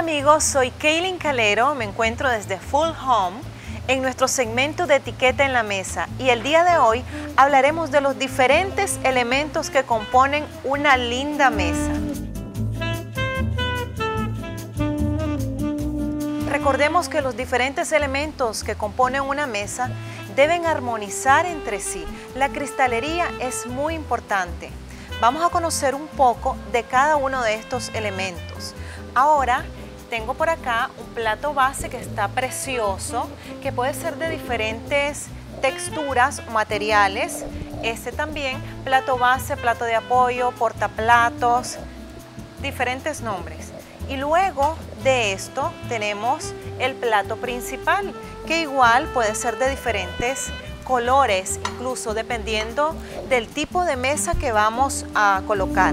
amigos, soy Kaylin Calero, me encuentro desde Full Home en nuestro segmento de etiqueta en la mesa y el día de hoy hablaremos de los diferentes elementos que componen una linda mesa. Recordemos que los diferentes elementos que componen una mesa deben armonizar entre sí. La cristalería es muy importante. Vamos a conocer un poco de cada uno de estos elementos. Ahora tengo por acá un plato base que está precioso, que puede ser de diferentes texturas o materiales. Este también, plato base, plato de apoyo, portaplatos, diferentes nombres. Y luego de esto tenemos el plato principal, que igual puede ser de diferentes colores, incluso dependiendo del tipo de mesa que vamos a colocar.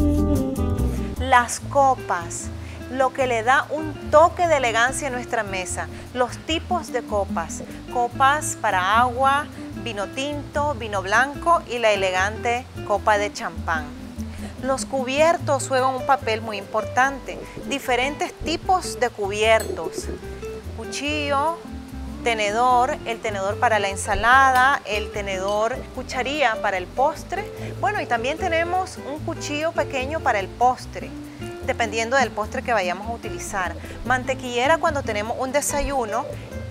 Las copas, lo que le da un toque de elegancia a nuestra mesa. Los tipos de copas, copas para agua, vino tinto, vino blanco y la elegante copa de champán. Los cubiertos juegan un papel muy importante. Diferentes tipos de cubiertos, cuchillo, tenedor, el tenedor para la ensalada, el tenedor cucharilla para el postre. Bueno, y también tenemos un cuchillo pequeño para el postre, dependiendo del postre que vayamos a utilizar. Mantequillera cuando tenemos un desayuno,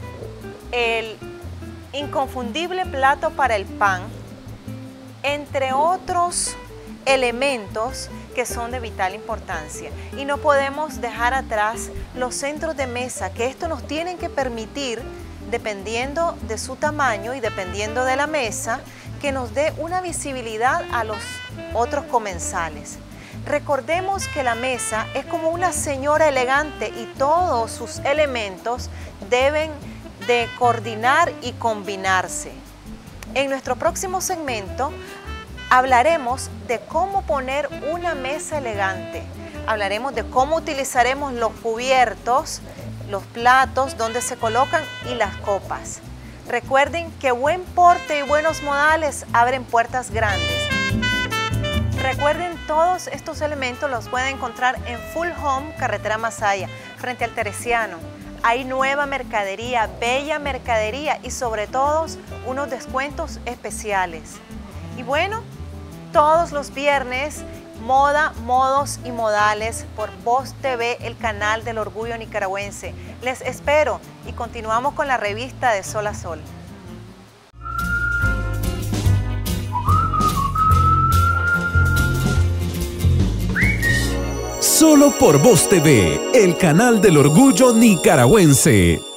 el inconfundible plato para el pan, entre otros elementos que son de vital importancia. Y no podemos dejar atrás los centros de mesa, que esto nos tienen que permitir, dependiendo de su tamaño y dependiendo de la mesa, que nos dé una visibilidad a los otros comensales. Recordemos que la mesa es como una señora elegante y todos sus elementos deben de coordinar y combinarse. En nuestro próximo segmento hablaremos de cómo poner una mesa elegante. Hablaremos de cómo utilizaremos los cubiertos, los platos, donde se colocan y las copas. Recuerden que buen porte y buenos modales abren puertas grandes. Recuerden, todos estos elementos los pueden encontrar en Full Home, Carretera Masaya, frente al Teresiano. Hay nueva mercadería, bella mercadería y sobre todo unos descuentos especiales. Y bueno, todos los viernes, moda, modos y modales por Voz TV, el canal del orgullo nicaragüense. Les espero y continuamos con la revista de Sol a Sol. Solo por Voz TV, el canal del orgullo nicaragüense.